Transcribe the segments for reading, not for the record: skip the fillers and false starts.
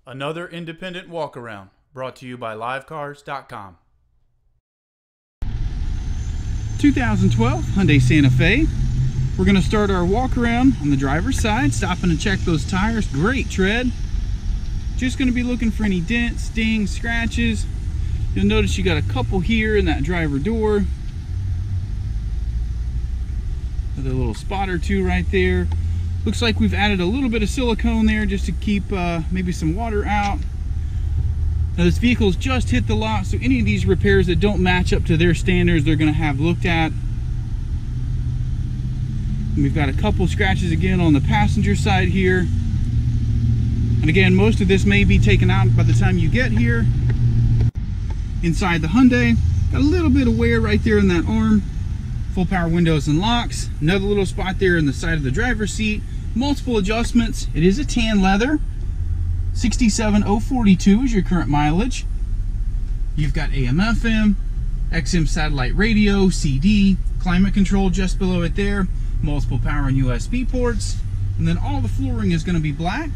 Another independent walk-around brought to you by livecars.com. 2012 Hyundai Santa Fe. We're going to start our walk around on the driver's side, stopping to check those tires. Great tread. Just going to be looking for any dents, dings, scratches. You'll notice you got a couple here in that driver door. Another little spot or two right there. Looks like we've added a little bit of silicone there just to keep maybe some water out. Now this vehicle's just hit the lot, so any of these repairs that don't match up to their standards, they're going to have looked at. And we've got a couple scratches again on the passenger side here. And again, most of this may be taken out by the time you get here. Inside the Hyundai, got a little bit of wear right there in that arm. Full power windows and locks. Another little spot there in the side of the driver's seat. Multiple adjustments. It is a tan leather. 67,042 is your current mileage. You've got AM, FM, XM satellite radio, CD, climate control just below it there. Multiple power and USB ports. And then all the flooring is going to be black.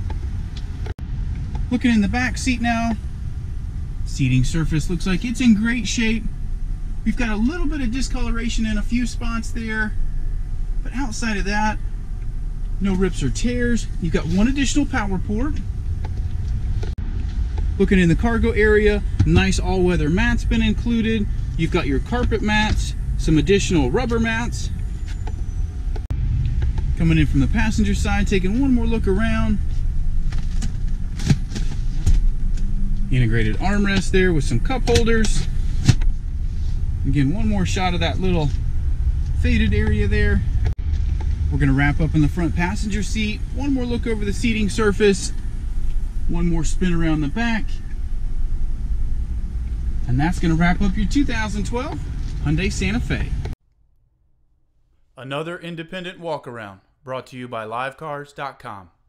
Looking in the back seat now. Seating surface looks like it's in great shape. We've got a little bit of discoloration in a few spots there, but outside of that, no rips or tears. You've got one additional power port. Looking in the cargo area, nice all-weather mats been included. You've got your carpet mats, some additional rubber mats. Coming in from the passenger side, taking one more look around. Integrated armrest there with some cup holders. Again, one more shot of that little faded area there. We're going to wrap up in the front passenger seat. One more look over the seating surface. One more spin around the back. And that's going to wrap up your 2012 Hyundai Santa Fe. Another independent walk-around brought to you by livecars.com.